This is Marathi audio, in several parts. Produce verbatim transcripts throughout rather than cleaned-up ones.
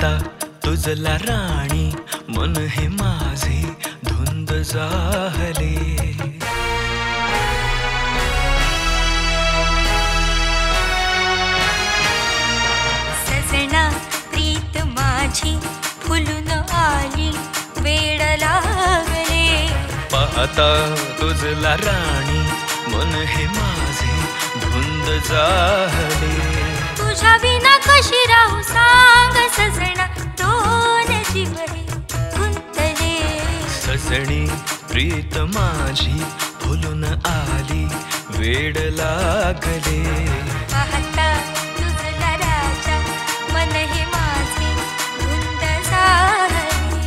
पाहता तुझला राणी मन हे माझे धुंद झाले. सजना प्रीत माझी फुलून आली वेड लागले. पाहता तुझला राणी मन हे माझे धुंद झाले. तुझ्या विना कशी राहू सांग सजना दोन जीव हे गुंतले. सजणी प्रीत माझी फुलून आली वेड लागले. पाहता तुझला राजा मन हे माझे धुंद झाले.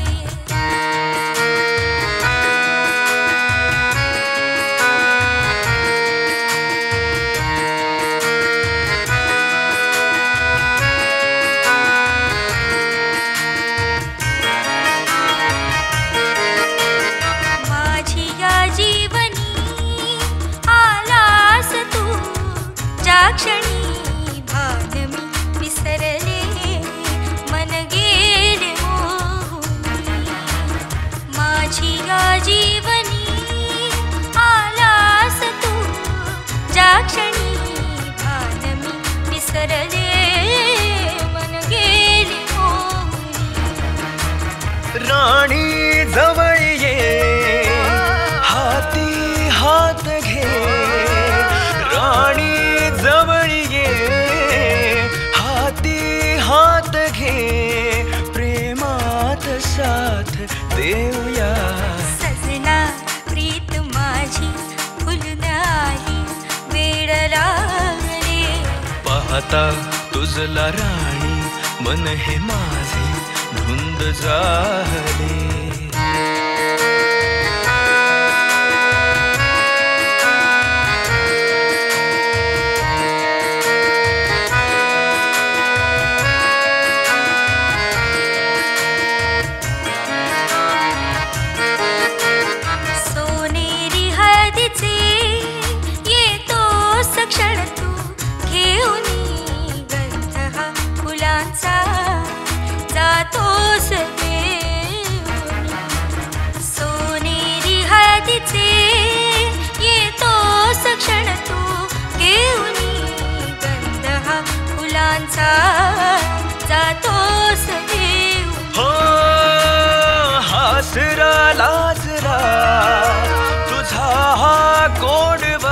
क्षणी भान मी विसरले मन गेले मोहून. माझी या जीवनी आलास तू ज्या क्षणी भान मी विसरले मन गेले मोहून. राणी जवळ ये हाती हात घे. राणी जवळ ये हाती हात घे प्रेमात साथ देऊया. सजना प्रीत माझी फुलून आली वेड लागले. पाहता तुझला राणी मन हे माझे धुंद झाले. क्षण तू घेऊन गंध हा फुलांचा जातोस घेऊन. सोनेरी हळदीचे येतोस क्षण तू घेऊन गंध हा फुलांचा जातोस घेऊन. हो हासरा लाजरा तुझा हा गोडवा.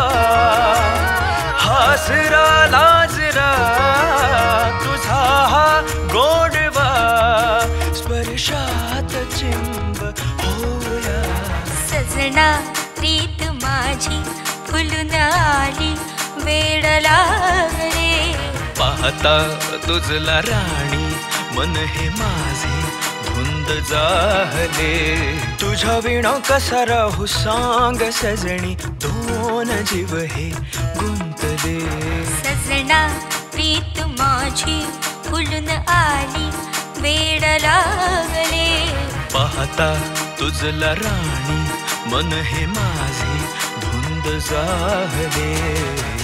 हासरा लाजरा तुझा हा गोडवा स्पर्शात चिंब होया. सजना प्रीत माझी फुलून आली वेड लागले. पाहता तुझला राणी मन हे माझे धुंद झाले. तुझ्या विणा कसा राहू सांग सजणी दोन जीव हे गुंतले. सजना प्रीत माझी फुलून आली वेड लागले. पाहता तुझला राणी मन हे माझे धुंद झाले.